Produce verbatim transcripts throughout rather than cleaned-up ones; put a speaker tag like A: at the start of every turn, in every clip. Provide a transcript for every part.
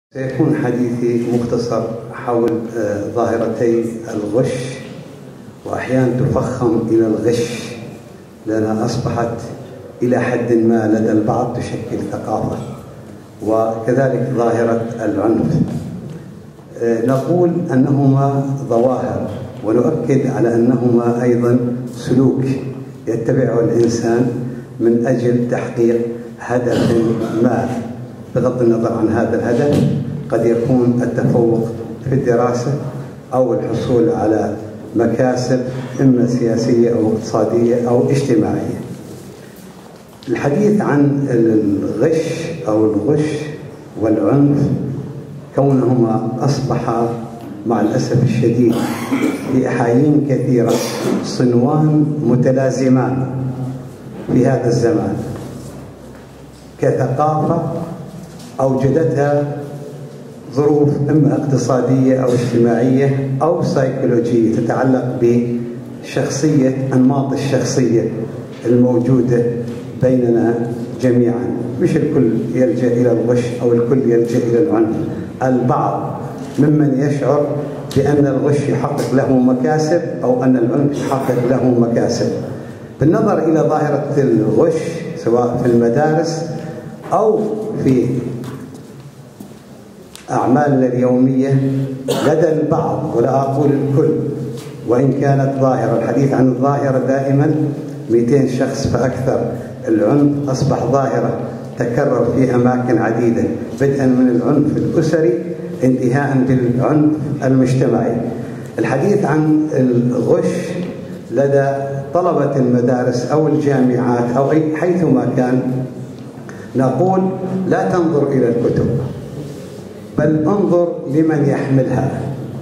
A: سيكون حديثي مختصر حول ظاهرتي الغش، وأحيانا تفخم إلى الغش لأنها أصبحت إلى حد ما لدى البعض تشكل ثقافة، وكذلك ظاهرة العنف. نقول أنهما ظواهر ونؤكد على أنهما أيضا سلوك يتبعه الإنسان من أجل تحقيق هدف ما، بغض النظر عن هذا الهدف قد يكون التفوق في الدراسة أو الحصول على مكاسب إما سياسية أو اقتصادية أو اجتماعية. الحديث عن الغش أو الغش والعنف كونهما أصبحا مع الأسف الشديد في أحايين كثيرة صنوان متلازمان في هذا الزمان، كثقافة أوجدتها ظروف إما اقتصادية أو اجتماعية أو سيكولوجية تتعلق بشخصية أنماط الشخصية الموجودة بيننا جميعا. مش الكل يلجأ إلى الغش أو الكل يلجأ إلى العنف، البعض ممن يشعر بأن الغش يحقق له مكاسب أو أن العنف يحقق له مكاسب. بالنظر إلى ظاهرة الغش سواء في المدارس أو في أعمالنا اليومية لدى البعض، ولا أقول الكل وإن كانت ظاهرة، الحديث عن الظاهرة دائما مئتين شخص فأكثر. العنف أصبح ظاهرة تكرر في أماكن عديدة، بدءا من العنف الأسري انتهاء بالعنف المجتمعي. الحديث عن الغش لدى طلبة المدارس أو الجامعات أو أي حيثما كان، نقول لا تنظر إلى الكتب بل انظر لمن يحملها.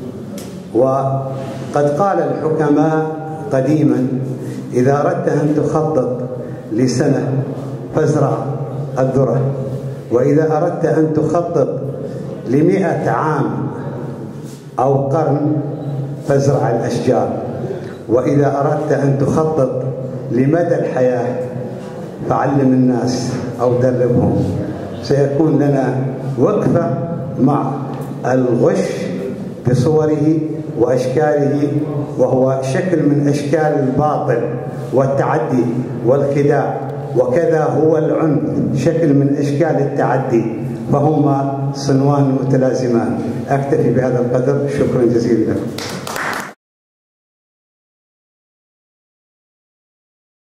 A: وقد قال الحكماء قديما: إذا أردت أن تخطط لسنة فازرع الذرة، وإذا أردت أن تخطط لمئة عام أو قرن فازرع الأشجار، وإذا أردت أن تخطط لمدى الحياة فعلم الناس أو دربهم. سيكون لنا وقفة مع الغش بصوره وأشكاله، وهو شكل من أشكال الباطل والتعدي والخداع، وكذا هو العنف شكل من أشكال التعدي، فهما صنوان متلازمان. أكتفي بهذا القدر، شكرا جزيلا لكم.